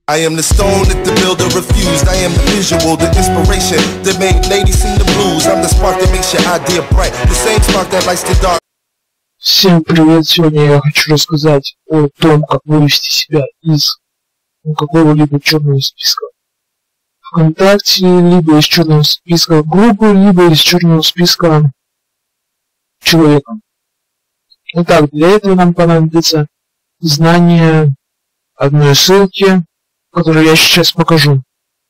I am the stone that the builder refused. I am the visual, the inspiration that made ladies sing the blues. I'm the spark that makes your idea bright. The same spark that lights the dark. Всем привет! Сегодня я хочу рассказать о том, как вывести себя из какого-либо черного списка ВКонтакте, либо из черного списка группы, либо из черного списка человека. Итак, для этого нам понадобится знание одной ссылки, которую я сейчас покажу.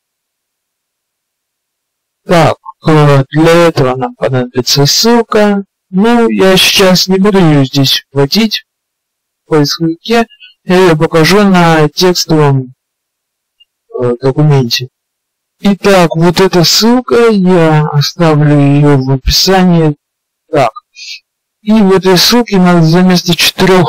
Так, для этого нам понадобится ссылка. Ну, я сейчас не буду ее здесь вводить в поисковике. Я ее покажу на текстовом документе. Итак, вот эта ссылка, я оставлю ее в описании. Так, и в этой ссылке надо вместо 4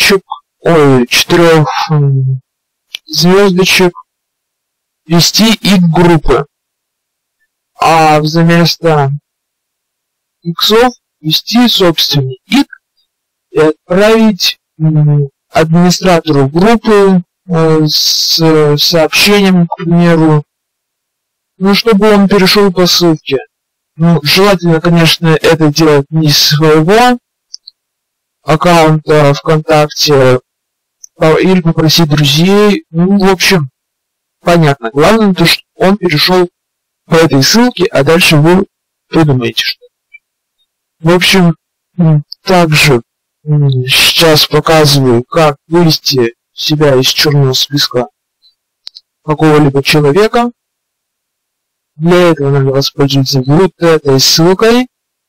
звездочек ввести их группы, а вместо иксов ввести собственный ик и отправить администратору группы с сообщением, к примеру, ну, чтобы он перешел по ссылке. Ну, желательно, конечно, это делать не с своего аккаунта ВКонтакте или попросить друзей. Ну, в общем, понятно. Главное то, что он перешел по этой ссылке, а дальше вы придумаете что. В общем, также сейчас показываю, как вывести себя из черного списка какого-либо человека. Для этого надо воспользоваться вот этой ссылкой,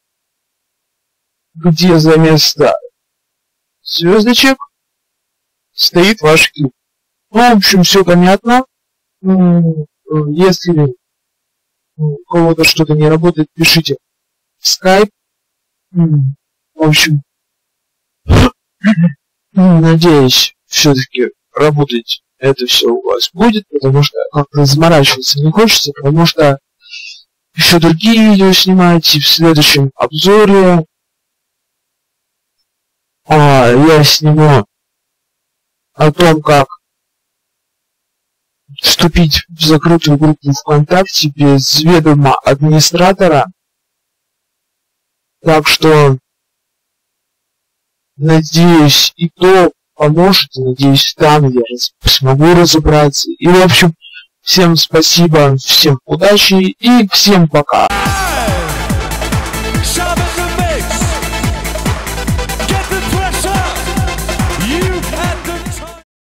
где вместо звездочек стоит ваш ик. Ну, в общем, все понятно. Если у кого-то что-то не работает, пишите в Skype. В общем, надеюсь, все-таки работать это все у вас будет, потому что как-то заморачиваться не хочется, потому что еще другие видео снимать, и в следующем обзоре я сниму о том, как вступить в закрытую группу ВКонтакте без ведома администратора. Так что, надеюсь, и то поможет, надеюсь, там я смогу разобраться. И, в общем, всем спасибо, всем удачи и всем пока.